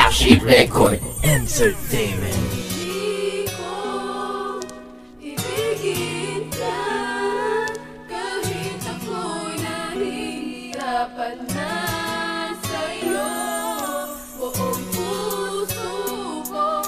Flagship Record Entertainment. Hindi ko ibigin ka kahit ako'y nahihirapan na sa'yo. Buong puso ko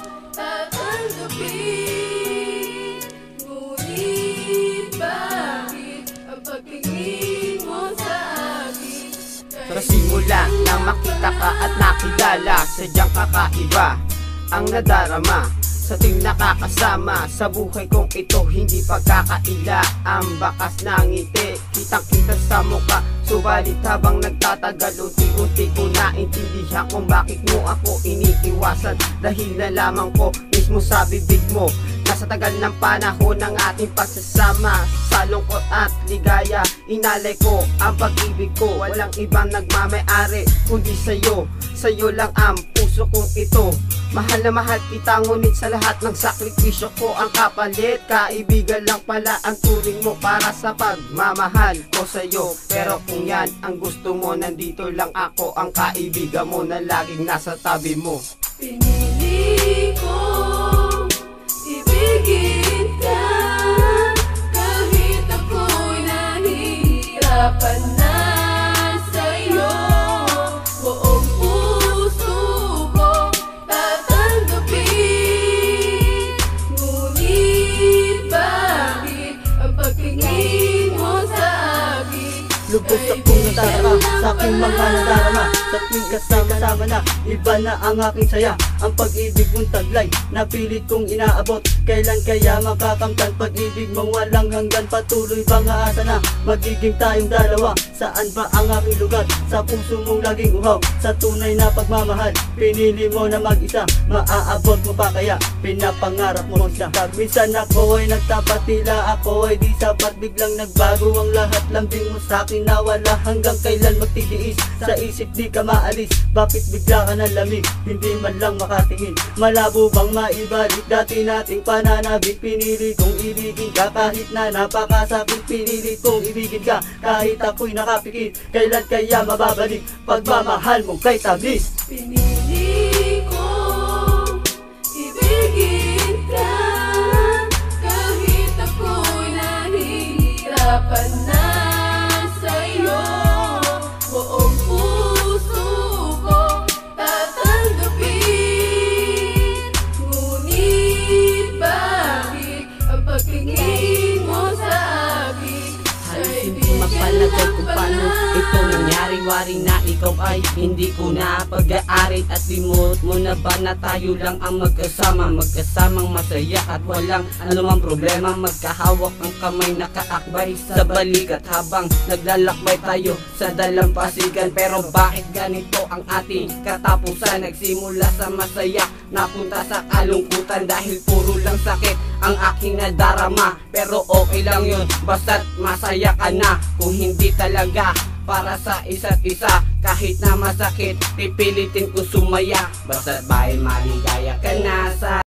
tatanggapin, ngunit bakit ang pagtingin mo sa akin? Sa simula nang makita ka at nakilala, sadyang kakaiba ang nadarama sa tuwing nakakasama. Sa buhay kong ito hindi pagkakaila ang bakas ng ngiti, kitang kita sa mukha. Subalit habang nagtatagal, unti-unti ko naintindihan kung bakit mo ako iniiwasan. Dahil nalaman ko mismo sa bibig mo na sa tagal ng panahon ng ating pagsasama, sa lungkot at ligaya, inalay ko ang pag-ibig ko. Walang ibang nagmamay-ari kundi sa'yo, sa'yo lang ang puso kong ito. Mahal na mahal kita, ngunit sa lahat ng sakripisyo ko ang kapalit, kaibigan lang pala ang turing mo para sa pagmamahal ko sa'yo. Pero kung yan ang gusto mo, nandito lang ako, ang kaibigan mo na laging nasa tabi mo. Pinili ko ibigin ka kahit ako'y nahihirapan na sa'yo. Buong puso ko tatanggapin, ngunit bakit ang pagtingin mo sa akin? Lubos akong nadarama sa aking mga nadarama. Sa tuwing kasama-sama na, iba na ang aking saya. Ang pag-ibig mong taglay, napilit kong inaabot. Kailan kaya makakamtan pag-ibig mong walang hanggan? Patuloy bang aasa na magiging tayong dalawa? Saan ba ang aking lugar? Sa puso mong laging uhaw, sa tunay na pagmamahal. Pinili mo na mag-isa, maaabot mo pa kaya pinapangarap mo siya. Minsan ako ay nagtapatila, ako ay di sapat. Biglang nagbago ang lahat, lambing mo sa akin na wala hanggang kailan magtitiis. Sa isip di ka maalis, bakit bigla ka na lamig? Hindi man lang makatingin, malabo bang maibalik dati nating pananabik? Pinili kong ibigin ka kahit na napakasakit. Pinili kong ibigin ka kahit ako'y nakapikit. Kailan kaya mababalik pagmamahal mong kay tamis? Pinili ko ibigin ka kahit ako'y nahihirapan na sa'yo. Buong puso ko tatanggapin, ngunit bakit ang pagtingin mo sa akin? Halos hindi mapalagay kung paano ito nangyari. Wari na ikaw ay hindi ko na pag-aari. At limot mo na ba na tayo lang ang magkasama, magkasamang masaya at walang anumang problema. Magkahawak ang kamay, nakaakbay sa balikat habang naglalakbay tayo sa dalampasigan. Pero bakit ganito ang ating katapusan? Nagsimula sa masaya, napunta sa kalungkutan. Dahil puro lang sakit ang aking nadarama. Pero okay lang yun, basta't masaya ka na. Kung hindi talaga para sa isa't isa, kahit na masakit, pipilitin ko sumaya. Basta't ba'y maligaya ka na sa